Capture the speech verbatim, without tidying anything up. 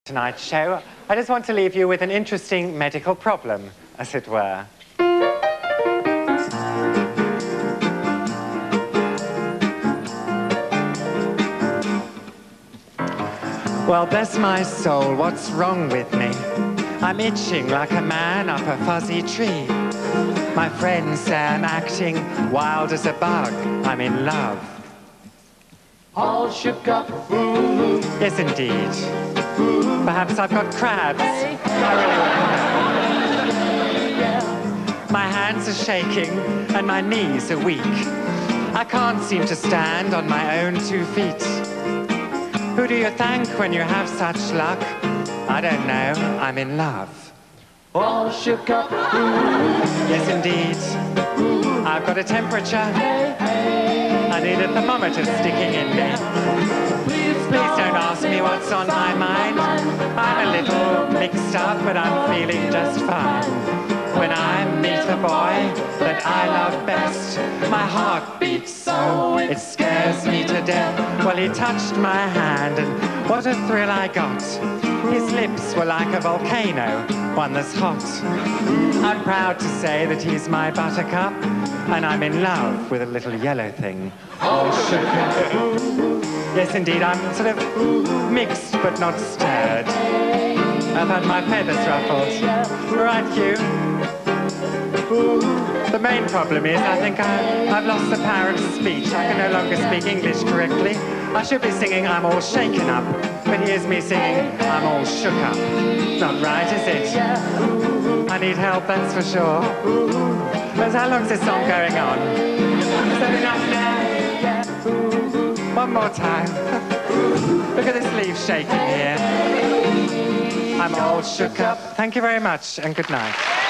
Tonight's show, I just want to leave you with an interesting medical problem, as it were. Well, bless my soul, what's wrong with me? I'm itching like a man up a fuzzy tree. My friends say I'm acting wild as a bug. I'm in love. All shook up. Ooh. Yes, indeed. Ooh. Perhaps I've got crabs. Hey. I really wouldn't know. My hands are shaking and my knees are weak. I can't seem to stand on my own two feet. Who do you thank when you have such luck? I don't know. I'm in love. All shook up. Ooh. Yes, indeed. Ooh. I've got a temperature. Hey, hey. I need a thermometer sticking in me. Please, Please don't ask me what's on my mind. I'm a little mixed up, but I'm feeling just fine. When I meet the boy that I love best, my heart beats so it scares me to death. Well, he touched my hand, and what a thrill I got. His lips were like a volcano, one that's hot. I'm proud to say that he's my buttercup, and I'm in love with a little yellow thing. All shook up. Yes, indeed, I'm sort of mixed but not stirred. I've had my feathers ruffled. Right, Hugh? The main problem is I think I, I've lost the power of speech. I can no longer speak English correctly. I should be singing I'm all shaken up, but here's me singing I'm all shook up. Not right, is it? I need help, that's for sure. But how long's this song going on? Is that enough now? One more time. Look at this leaf shaking here. I'm all shook up. Thank you very much, and good night.